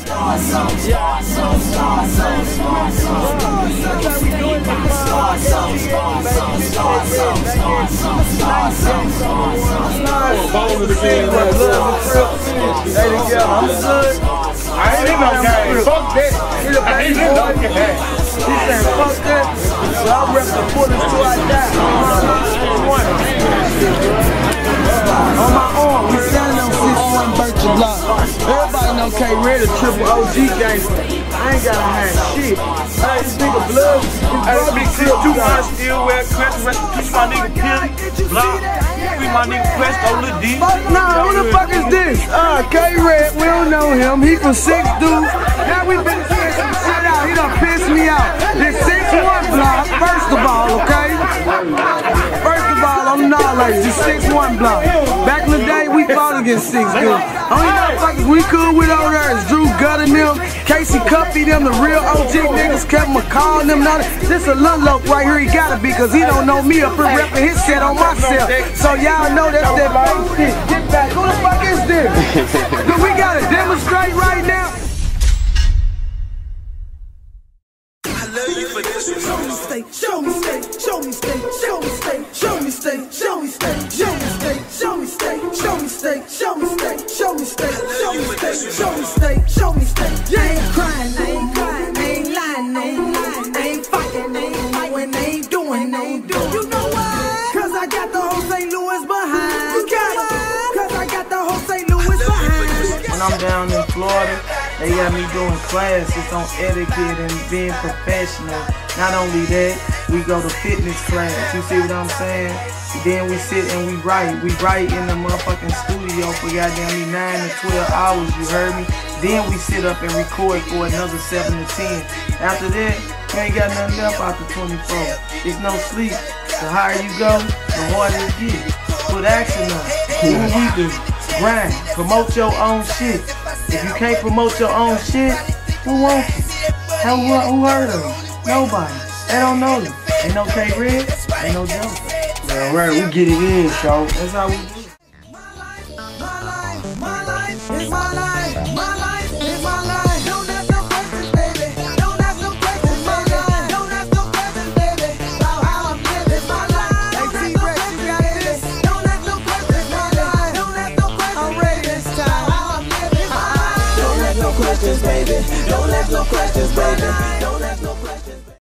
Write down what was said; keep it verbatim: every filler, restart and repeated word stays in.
Star Zone, Star Zone, Star Zone, Star Zone. Star Zone, Star Zone, Star Zone, Star Zone, Star Zone, Star Zone. Bowling again, Hey, together, I'm good. I ain't in no game. Fuck that. I ain't in no game. He said, fuck that. So I rep the bullets till I die. On my arm, we standing on six one Birch Block. Everybody know K-Red a triple O G gangster. I ain't gotta have shit. Hey, this nigga blood. Hey, this big shit too much. Still wear crest. Rest in peace, my nigga Pilly. Block. Free my nigga Quest on Lil D. Nah, who the fuck is this? Uh, K-Red, we don't know him. He from six dudes. Now we been saying some shit out. He done pissed me out. This six one block, first of all, okay? First of all, I'm knowledge. This six one block. Back in the day, we fought against six dudes. Only motherfuckers we cool with over there is Drew Gutt and them, Casey Cuffy, them, the real O G niggas, Kevin McCall and them. Now, this a Lunlope right here, he gotta be, cause he don't know me up here repping his shit on myself. So y'all know that's that fake shit. Get back. Who the fuck is this? Do we gotta demonstrate right now? I love you for this one. Show me state, show me state, show me state, show me state, show me state, show me state, show me state, show me state, show me state, show me state, show me state, show me state, show me state, show me state. Yeah, I ain't crying, I ain't crying, I ain't lying, I ain't lying, I ain't fighting, I ain't fighting, I ain't doing, I ain't doing. You know why? Cause I got the whole Saint Louis behind. You got it? Cause I got the whole Saint Louis behind. When I'm down in Florida, they got me doing classes on etiquette and being professional. Not only that, we go to fitness class. You see what I'm saying? Then we sit and we write. We write in the motherfucking studio for goddamn me nine to twelve hours, you heard me? Then we sit up and record for another seven to ten. After that, you ain't got nothing left after twenty-four. It's no sleep. The higher you go, the harder it gets. Put action on it. What we do? Grind. Promote your own shit. If you can't promote your own shit, who wants you? How, who heard of you? Nobody. They don't know you. Ain't no K-Red, ain't no joke. Yeah, right, we get it in, so. That's how we do it. My life, my life, my life is my life. My life is my life. Don't ask no questions, baby. Don't ask no questions, my life. Don't ask no questions, baby. About how I'm living my life. Don't ask no questions, baby. Don't ask no questions, my life. Don't ask no questions. I'm ready this time. How I'm living my life. Don't ask no questions, baby. Don't ask no questions, baby.